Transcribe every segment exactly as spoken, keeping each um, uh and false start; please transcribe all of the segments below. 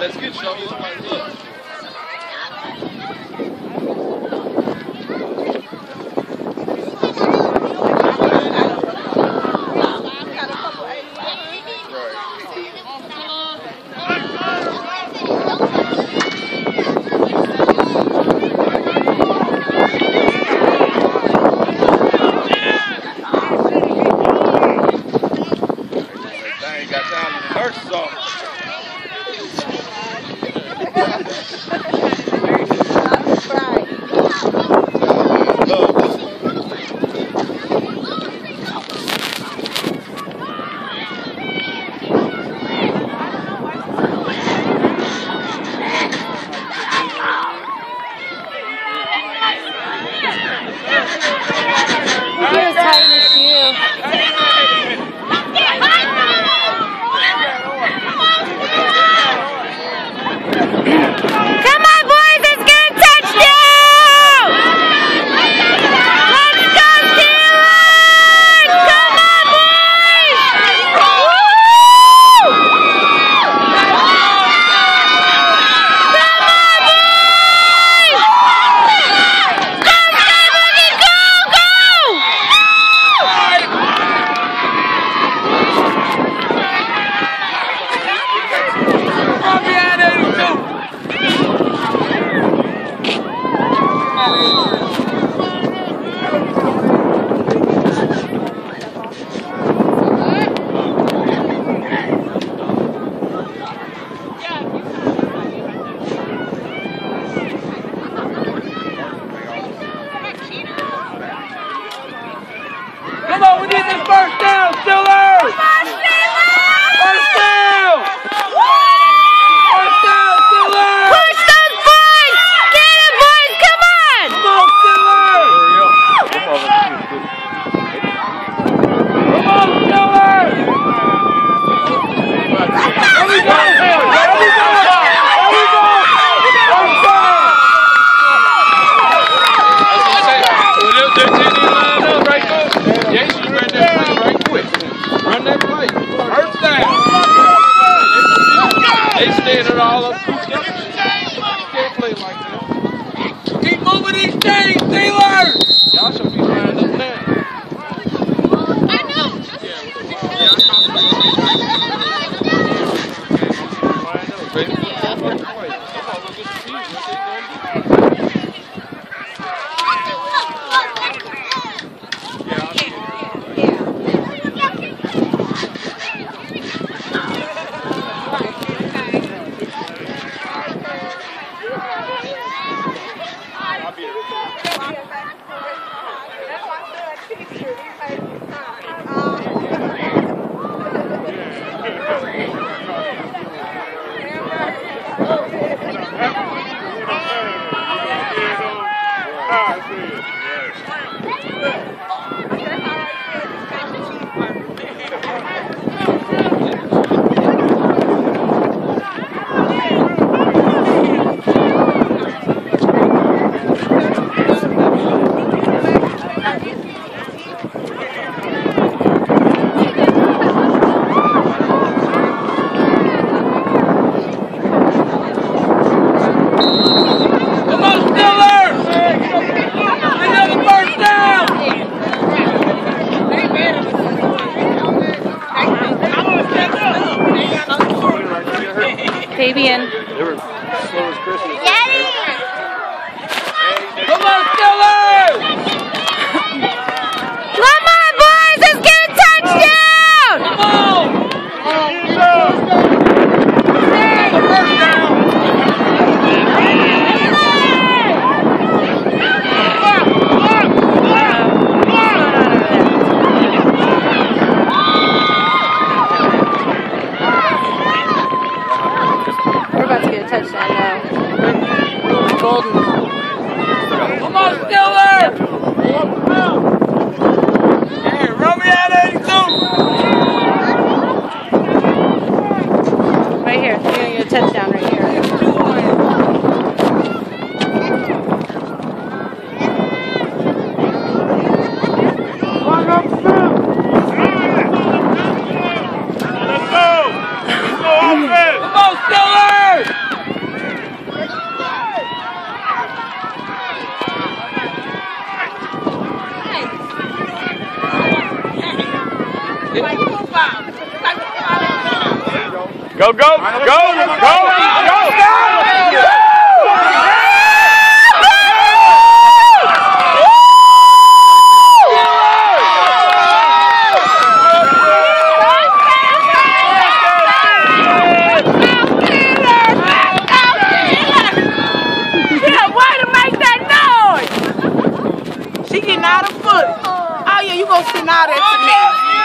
let's get show this one. Look. Come on, we need this first down, Steelers! Come on, Steelers! First down! First down, Steelers! Push those boys! Get it, boys! Come on! Come on, Steelers! Come on, Steelers! Here we go! Here we go! Here we go! First down! Run that play. First down. They standing all up. You can't play like that. Keep moving these chains, Steelers! Y'all should be lined up now. I know. Fabian. They were slow as Christmas. Daddy! Come on, Steelers! Come on, boys! Let's get a touchdown! Come on! First down! We're about to get a touchdown now. Golden. Come on, Steelers! Hey, run me out eighty-two! Right here. You're going to get a touchdown right here. Let's go! Let's go, offense! Come on, Steelers! Go, go, go, go, go! She getting out of foot. Oh yeah, you gonna send out that to me.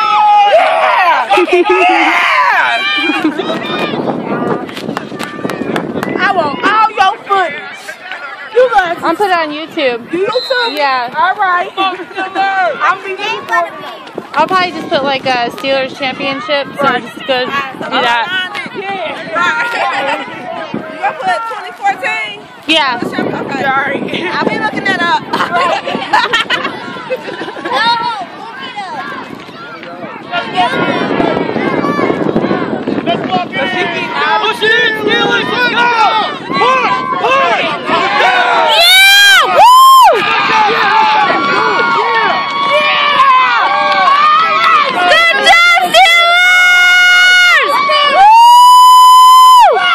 Yeah! I want all your footage. You gonna I'm put it on YouTube. YouTube? Yeah. All right. I'm be recording. I'll probably just put like a Steelers championship, so Right. just go do that. Yeah. Right. You gonna put twenty fourteen? Yeah. Okay. Sorry. I'll be looking that up. Push it in, Steelers! Let's go! Push! Push! Yeah! Woo! Good job, Steelers! Woo!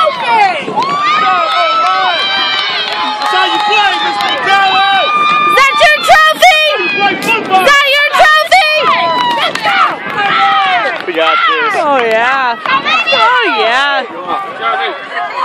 That's how you play, Mister Dallas! Is that your trophy? Play football! Is that your trophy? We got this. Oh yeah. Oh yeah.